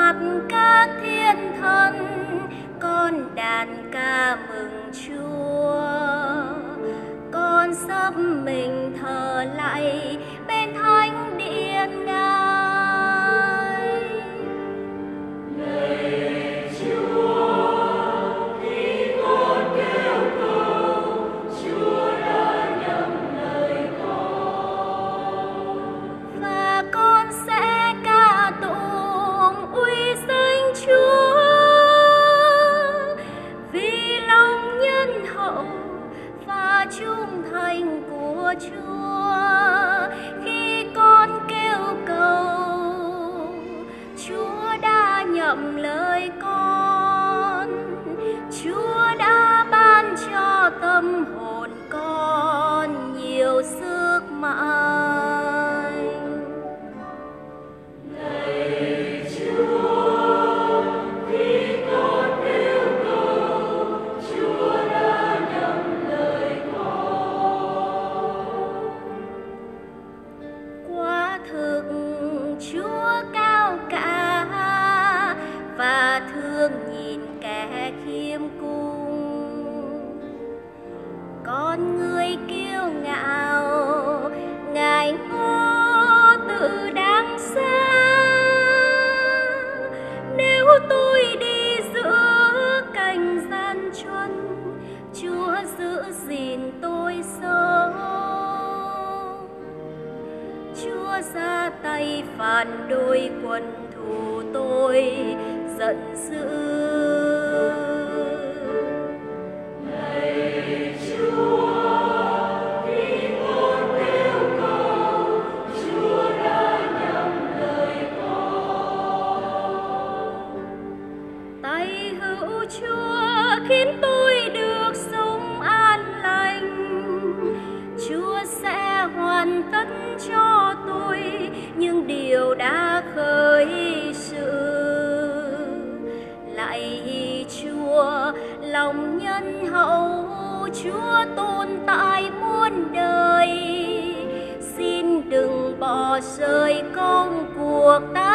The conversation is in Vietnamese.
mặt các thiên thần, con đàn ca mừng Chúa. Con sắp mình thờ lạy bên thánh điện Ngài. Lạy Chúa, khi con kêu cầu, Chúa đã nhậm lời con. Và con sẽ ca tụng uy danh Chúa, vì lòng nhân hậu và trung thành của Chúa. Khi con kêu cầu, Chúa đã nhậm lời con. Chúa đã ban cho tâm hồn con nhiều sức mạnh. Lạy Chúa, khi con kêu cầu, Chúa đã nhậm lời con. Quả thực Chúa cao cả và thương nhìn kẻ khiêm cung. Con người kiêu ngạo ngài ngó từ đằng xa. Nếu tôi đi giữa cành gian truân, Chúa giữ gìn tôi sống. Chúa ra tay phản đối quân thù tôi giận dữ. Lạy Chúa, khi con kêu cầu, Chúa đã nhậm lời con. Tay hữu Chúa khiến tôi được sống an lành. Chúa sẽ hoàn tất cho tôi những điều đã khởi sự. Lạy Chúa, lòng nhân hậu, Chúa tồn tại muôn đời. Xin đừng bỏ rơi công cuộc ta.